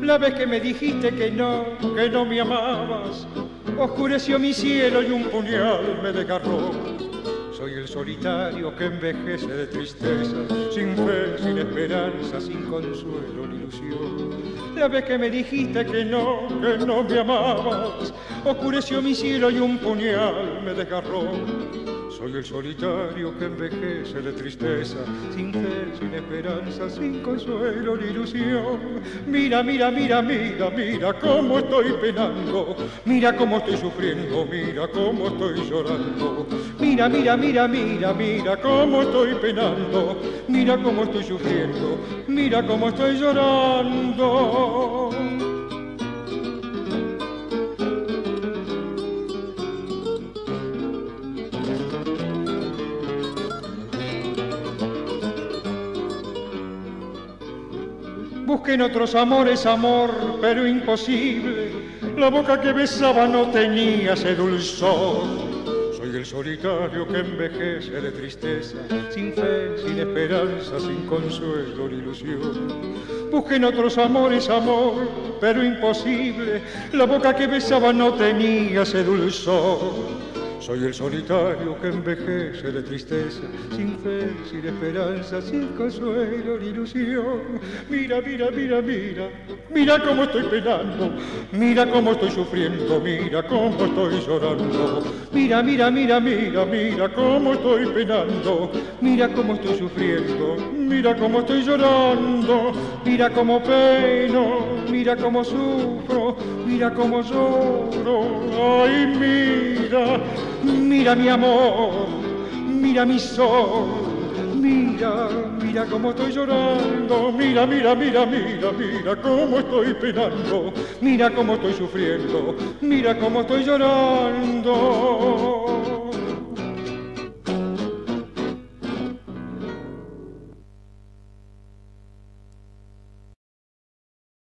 La vez que me dijiste que no me amabas, oscureció mi cielo y un puñal me desgarró. Soy el solitario que envejece de tristeza, sin fe, sin esperanza, sin consuelo ni ilusión. La vez que me dijiste que no me amabas, oscureció mi cielo y un puñal me desgarró. Soy el solitario que envejece de tristeza, sin fe, sin esperanza, sin consuelo ni ilusión. Mira, mira, mira, mira, mira cómo estoy penando, mira cómo estoy sufriendo, mira cómo estoy llorando. Mira, mira, mira, mira, mira cómo estoy penando, mira cómo estoy sufriendo, mira cómo estoy llorando. Busqué en otros amores amor, pero imposible. La boca que besaba no tenía ese dulzor. Soy el solitario que envejece de tristeza, sin fe, sin esperanza, sin consuelo ni ilusión. Busqué en otros amores amor, pero imposible. La boca que besaba no tenía ese dulzor. Soy el solitario que envejece de tristeza, sin fe, sin esperanza, sin consuelo ni ilusión. Mira, mira, mira, mira, mira cómo estoy penando, mira cómo estoy sufriendo, mira cómo estoy llorando. Mira, mira, mira, mira, mira cómo estoy penando, mira cómo estoy sufriendo, mira cómo estoy llorando. Mira cómo peno, mira cómo sufro, mira cómo lloro. Ay, mira, mira mi amor, mira mi sol, mira, mira cómo estoy llorando, mira, mira, mira, mira, mira cómo estoy penando, mira cómo estoy sufriendo, mira cómo estoy llorando.